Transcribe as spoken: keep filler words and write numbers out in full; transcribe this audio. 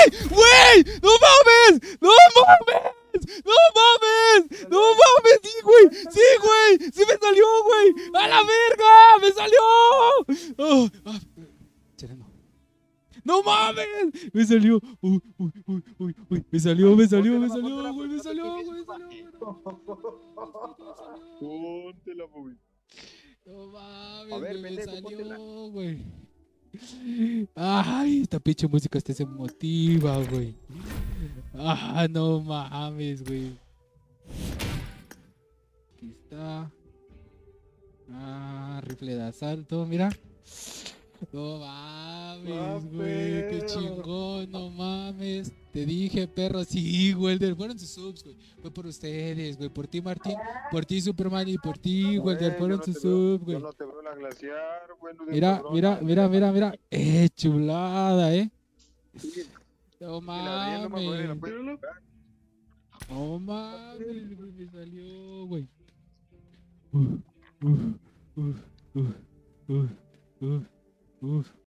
¡Güey! ¡No mames! ¡No mames! ¡No mames! ¡No mames! ¡Sí, güey! ¡Sí, güey! ¡Sí me salió, güey! ¡A la verga! ¡Me salió! Oh, ah, sereno. ¡No mames! Me salió. Uy, uy, uy, uy, uy. Me salió, me salió, me salió, güey. Me salió, güey. Me salió, güey. Póntela, güey. No mames, A ver, güey, me pendejo, póntela. salió, güey. Ay, esta pinche música hasta se motiva, güey. Ah, no mames, güey. Aquí está. Ah, rifle de asalto, mira. No mames, güey. Qué perro. chingón, no mames. Te dije, perro, sí, güey. Fueron sus subs, güey. Fue por ustedes, güey. Por ti, Martín. Por ti, Superman. Y por ti, güey. Güey, yo Fueron no sus te veo, subs, yo güey. no te veo la glaciar, güey, no seas Mira, cabrón. mira, mira, mira, mira. Eh, chulada, eh. Sí, No y la de ella no me acuerdo si la mames. puedes buscar. No mames, güey. Me salió, güey. Uh, uh, uh, uh, uh, uh, uh.